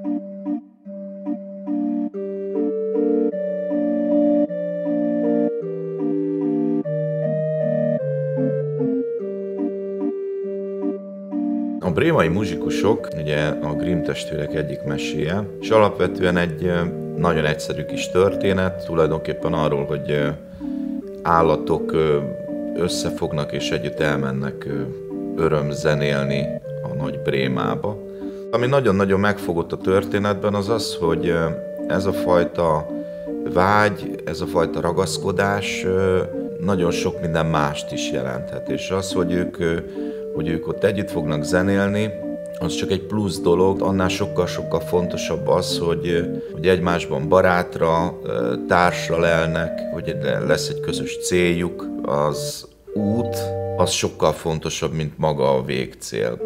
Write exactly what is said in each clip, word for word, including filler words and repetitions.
A Brémai muzsikusok ugye a Grimm testvérek egyik meséje, és alapvetően egy nagyon egyszerű kis történet, tulajdonképpen arról, hogy állatok összefognak és együtt elmennek örömzenélni a nagy Brémába. Ami nagyon-nagyon megfogott a történetben az az, hogy ez a fajta vágy, ez a fajta ragaszkodás nagyon sok minden mást is jelenthet, és az, hogy ők hogy ők ott együtt fognak zenélni, az csak egy plusz dolog, annál sokkal-sokkal fontosabb az, hogy, hogy egymásban barátra, társra lelnek, hogy lesz egy közös céljuk, az út, az sokkal fontosabb, mint maga a végcél.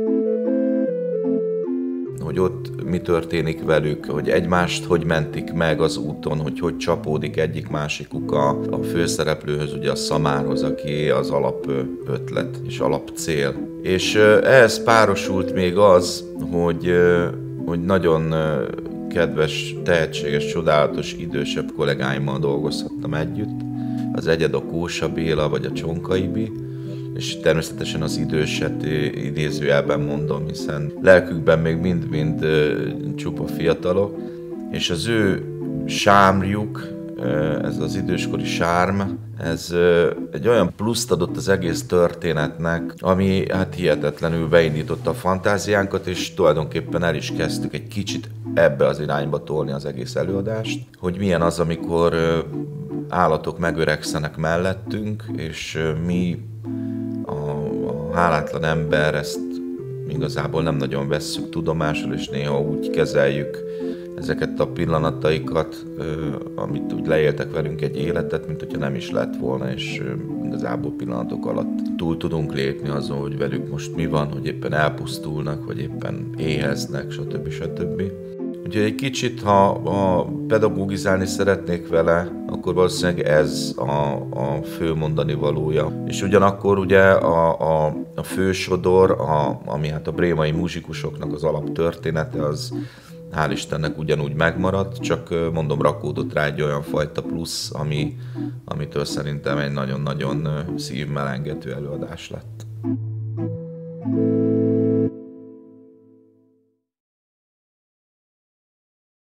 Hogy ott mi történik velük, hogy egymást hogy mentik meg az úton, hogy hogy csapódik egyik másikuk a, a főszereplőhöz, ugye a Szamárhoz, aki az alap ötlet és alapcél. És ehhez párosult még az, hogy, hogy nagyon kedves, tehetséges, csodálatos, idősebb kollégáimmal dolgozhattam együtt, az egyed a Kósa Béla vagy a Csonkaibi, és természetesen az időset idézőjelben mondom, hiszen lelkükben még mind-mind csupa fiatalok, és az ő sámrjuk, ez az időskori sárm, ez egy olyan pluszt adott az egész történetnek, ami hát hihetetlenül beindította a fantáziánkat, és tulajdonképpen el is kezdtük egy kicsit ebbe az irányba tolni az egész előadást, hogy milyen az, amikor állatok megöregszenek mellettünk, és mi a hálátlan ember ezt igazából nem nagyon vesszük tudomásul, és néha úgy kezeljük ezeket a pillanataikat, amit úgy leéltek velünk egy életet, mint hogyha nem is lett volna, és igazából pillanatok alatt túl tudunk lépni azon, hogy velük most mi van, hogy éppen elpusztulnak, vagy éppen éheznek, stb. stb. Úgyhogy egy kicsit, ha, ha pedagógizálni szeretnék vele, akkor valószínűleg ez a, a fő mondani valója. És ugyanakkor ugye a, a, a fősodor, a, ami hát a brémai muzsikusoknak az alaptörténete, az hál' Istennek ugyanúgy megmaradt, csak mondom, rakódott rá egy olyan fajta plusz, ami, amitől szerintem egy nagyon-nagyon szívmelengető előadás lett.